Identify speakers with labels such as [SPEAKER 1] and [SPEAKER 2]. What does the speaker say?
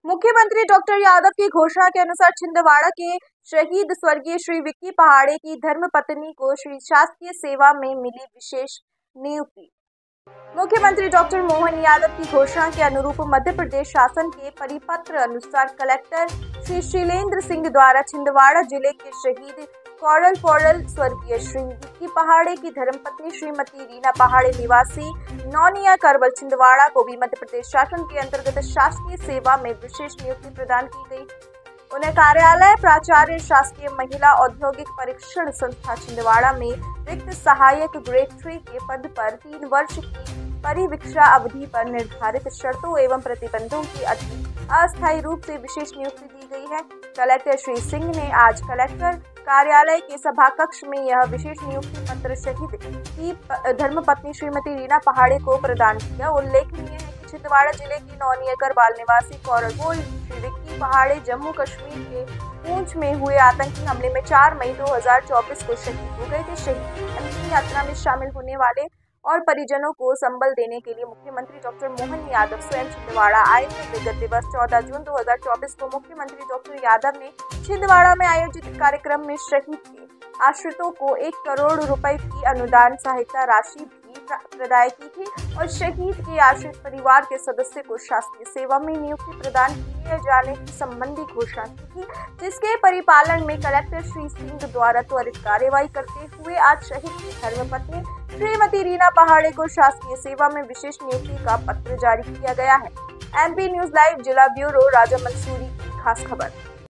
[SPEAKER 1] मुख्यमंत्री डॉक्टर यादव की घोषणा के अनुसार छिंदवाड़ा के शहीद स्वर्गीय श्री विक्की पहाड़े की धर्मपत्नी को श्री शासकीय सेवा में मिली विशेष नियुक्ति। मुख्यमंत्री डॉक्टर मोहन यादव की घोषणा के अनुरूप मध्य प्रदेश शासन के परिपत्र अनुसार कलेक्टर श्री शीलेंद्र सिंह द्वारा छिंदवाड़ा जिले के शहीद कौड़ल पौड़ल स्वर्गीय श्री विक्की पहाड़े की धर्मपत्नी श्रीमती रीना पहाड़े निवासी नौनिया करवल छिंदवाड़ा को भी मध्य प्रदेश शासन के अंतर्गत शासकीय सेवा में विशेष नियुक्ति प्रदान की गई। उन्हें कार्यालय प्राचार्य शासकीय महिला औद्योगिक परीक्षण संस्था छिंदवाड़ा में रिक्त सहायक ग्रेड 3 के पद पर 3 वर्ष की परिवीक्षा अवधि पर निर्धारित शर्तों एवं प्रतिबंधों की अस्थायी रूप से विशेष नियुक्ति दी गई है। कलेक्टर श्री सिंह ने आज कलेक्टर कार्यालय के सभा कक्ष में यह विशेष नियुक्ति पत्र शहीद की धर्मपत्नी श्रीमती रीना पहाड़े को प्रदान किया। उल्लेखनीय है कि छिंदवाड़ा जिले की नौनियाकर बाल निवासी कौड़ल श्री विक्की पहाड़े जम्मू कश्मीर के पूंछ में हुए आतंकी हमले में 4 मई 2024 को शहीद हो गए थे। शहीद की अंतिम यात्रा में शामिल होने वाले और परिजनों को संबल देने के लिए मुख्यमंत्री डॉक्टर मोहन यादव स्वयं छिंदवाड़ा आए थे। विगत दिवस 14 जून 2024 को मुख्यमंत्री डॉक्टर यादव ने छिंदवाड़ा में आयोजित कार्यक्रम में शहीद के आश्रितों को 1 करोड़ रुपए की अनुदान सहायता राशि भी प्रदान की थी और शहीद के आश्रित परिवार के सदस्य को शासकीय सेवा में नियुक्ति प्रदान किए जाने की संबंधी घोषणा की थी, जिसके परिपालन में कलेक्टर श्री सिंह द्वारा त्वरित कार्यवाही करते हुए आज शहीद की धर्मपत्नी श्रीमती रीना पहाड़े को शासकीय सेवा में विशेष नियुक्ति का पत्र जारी किया गया है। MP न्यूज लाइव जिला ब्यूरो राजा मंसूरी की खास खबर।